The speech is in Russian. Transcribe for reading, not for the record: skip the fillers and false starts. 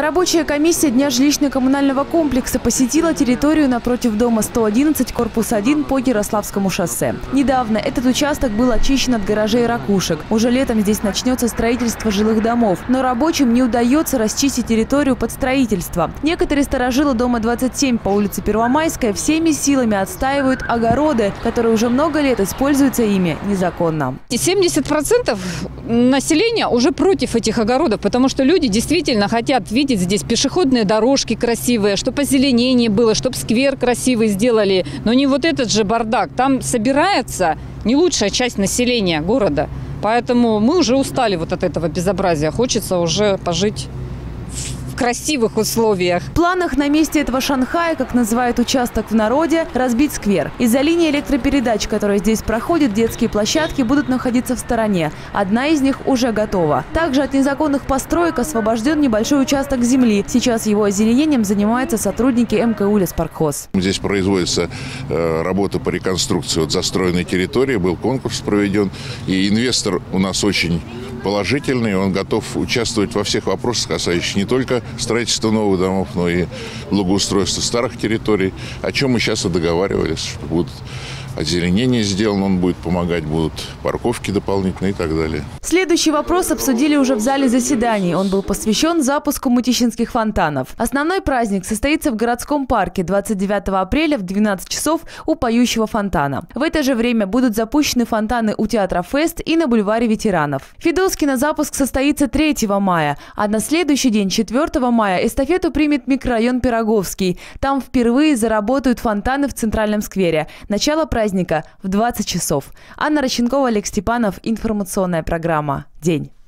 Рабочая комиссия Дня жилищно-коммунального комплекса посетила территорию напротив дома 111, корпус 1 по Ярославскому шоссе. Недавно этот участок был очищен от гаражей и ракушек. Уже летом здесь начнется строительство жилых домов. Но рабочим не удается расчистить территорию под строительство. Некоторые старожилы дома 27 по улице Первомайская всеми силами отстаивают огороды, которые уже много лет используются ими незаконно. 70% населения уже против этих огородов, потому что люди действительно хотят видеть здесь пешеходные дорожки красивые, чтобы озеленение было, чтобы сквер красивый сделали. Но не вот этот же бардак. Там собирается не лучшая часть населения города. Поэтому мы уже устали вот от этого безобразия. Хочется уже пожить в красивых условиях. В планах на месте этого Шанхая, как называют участок в народе, разбить сквер. Из-за линии электропередач, которая здесь проходит, детские площадки будут находиться в стороне. Одна из них уже готова. Также от незаконных построек освобожден небольшой участок земли. Сейчас его озеленением занимаются сотрудники МКУ «Леспаркхоз». Здесь производится работа по реконструкции вот застроенной территории. Был конкурс проведен. И инвестор у нас очень положительный. Он готов участвовать во всех вопросах, касающихся не только строительства новых домов, но и благоустройства старых территорий, о чем мы сейчас и договаривались, что будут озеленение сделано, он будет помогать, будут парковки дополнительные и так далее. Следующий вопрос обсудили уже в зале заседаний. Он был посвящен запуску мутищинских фонтанов. Основной праздник состоится в городском парке 29 апреля в 12 часов у поющего фонтана. В это же время будут запущены фонтаны у театра «Фест» и на бульваре ветеранов. В Федоске запуск состоится 3 мая, а на следующий день, 4 мая, эстафету примет микрорайон Пироговский. Там впервые заработают фонтаны в Центральном сквере. Начало праздника в 20 часов. Анна Рощенкова, Олег Степанов. Информационная программа «День».